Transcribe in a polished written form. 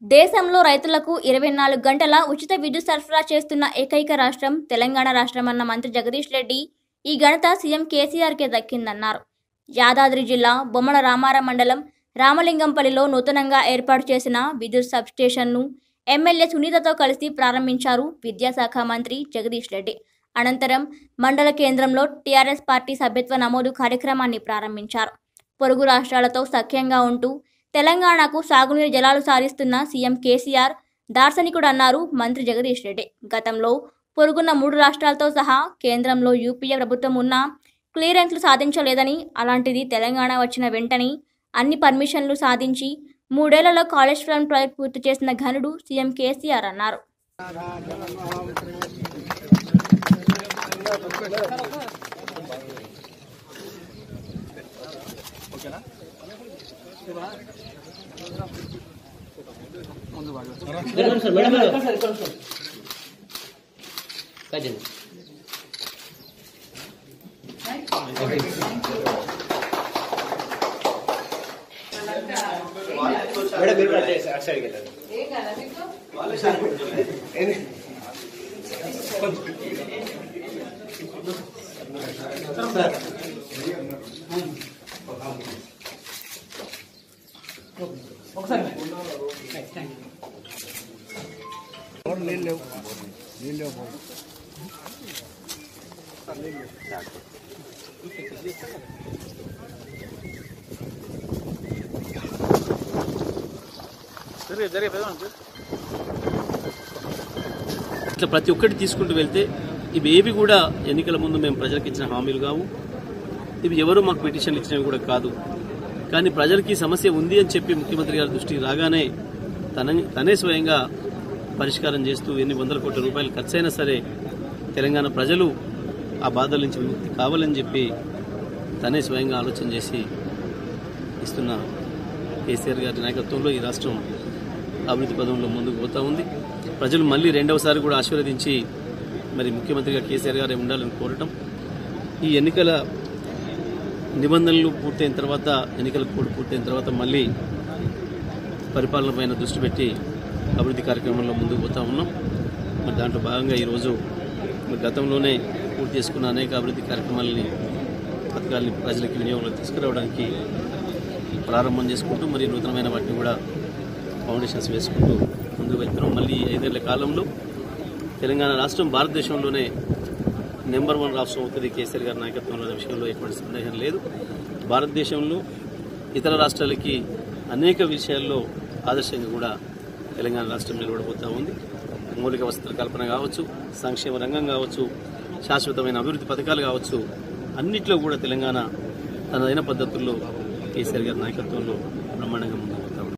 దేశంలో రైతులకు 24 గంటల ఉచిత విద్యుత్ సరఫరా చేస్తున్న ఏకైక రాష్ట్రం తెలంగాణ రాష్ట్రమన్న మంత్రి జగదీష్ రెడ్డి ఈ ఘనత సీఎం కేసీఆర్కే దక్కిందన్నారు. యాదాద్రి జిల్లా బొమ్మల రామారం మండలం రామలింగంపల్లిలో నూతనంగా ఏర్పాటు చేసిన విద్యుత్ సబ్స్టేషన్ను ఎమ్మెల్యే సునీతతో కలిసి ప్రారంభించారు విద్యాశాఖ మంత్రి జగదీష్ రెడ్డి. అనంతరం మండల కేంద్రంలో టీఆర్ఎస్ పార్టీ సభ్యత్వ నమోదు కార్యక్రమాన్ని ప్రారంభించారు. పొరుగు రాష్ట్రాలతో సఖ్యంగా ఉంటూ తెలంగాణకు సాగునీరు జలాలు సారిస్తున్న సీఎం కేసీఆర్ దార్శనికుడన్నారు మంత్రి జగదీష్ రెడ్డి. గతంలో పొరుగున్న 3 రాష్ట్రాలతో సహా కేంద్రంలో యూపీఏ ప్రభుత్వం ఉన్నా క్లియరెన్స్లు సాధించలేదని, అలాంటిది తెలంగాణ వచ్చిన వెంటనే అన్ని పర్మిషన్లు సాధించి 3 ఏళ్లలో కాళేశ్వరం ప్రాజెక్టు పూర్తి చేసిన ఘనుడు సీఎం కేసీఆర్ అన్నారు. ఇట్లా ప్రతి ఒక్కటి తీసుకుంటూ వెళ్తే ఇవి ఏవి కూడా ఎన్నికల ముందు మేము ప్రజలకు ఇచ్చిన హామీలు కావు. ఇవి ఎవరు మాకు పిటిషన్లు ఇచ్చినవి కూడా కాదు. కానీ ప్రజలకి సమస్య ఉంది అని చెప్పి ముఖ్యమంత్రి గారి దృష్టికి రాగానే తనే స్వయంగా పరిష్కారం చేస్తూ ఎన్ని వందల కోట్ల రూపాయలు ఖర్చైనా సరే తెలంగాణ ప్రజలు ఆ బాధల నుంచి విముక్తి కావాలని చెప్పి తనే స్వయంగా ఆలోచన చేసి ఇస్తున్న కేసీఆర్ గారి నాయకత్వంలో ఈ రాష్ట్రం అభివృద్ధి పదంలో ముందుకు పోతా ఉంది. ప్రజలు మళ్ళీ రెండవసారి కూడా ఆశీర్వదించి మరి ముఖ్యమంత్రిగా కేసీఆర్ గారే ఉండాలని కోరటం, ఈ ఎన్నికల నిబంధనలు పూర్తయిన తర్వాత, ఎన్నికల కోడ్ పూర్తయిన తర్వాత మళ్ళీ పరిపాలన పైన దృష్టి పెట్టి అభివృద్ధి కార్యక్రమంలో ముందుకు పోతా ఉన్నాం. మరి దాంట్లో భాగంగా ఈరోజు మరి గతంలోనే పూర్తి చేసుకున్న అనేక అభివృద్ధి కార్యక్రమాలని, పథకాలని ప్రజలకి వినియోగంలో తీసుకురావడానికి ప్రారంభం చేసుకుంటూ మరి నూతనమైన వాటిని కూడా ఫౌండేషన్స్ వేసుకుంటూ ముందుకు వెళ్తున్నాం. మళ్ళీ 5 ఏళ్ల కాలంలో తెలంగాణ రాష్ట్రం భారతదేశంలోనే నెంబర్ 1 రాష్ట్రం అవుతుంది కేసీఆర్ గారి నాయకత్వంలో అనే విషయంలో ఎటువంటి సందేహం లేదు. భారతదేశంలో ఇతర రాష్ట్రాలకి అనేక విషయాల్లో ఆదర్శంగా కూడా తెలంగాణ రాష్ట్రం నిలబడిపోతూ ఉంది. మౌలిక వసతుల కల్పన కావచ్చు, సంక్షేమ రంగం కావచ్చు, శాశ్వతమైన అభివృద్ధి పథకాలు కావచ్చు, అన్నిట్లో కూడా తెలంగాణ తనదైన పద్ధతుల్లో కేసీఆర్ గారి నాయకత్వంలో బ్రహ్మాండంగా ముందుకు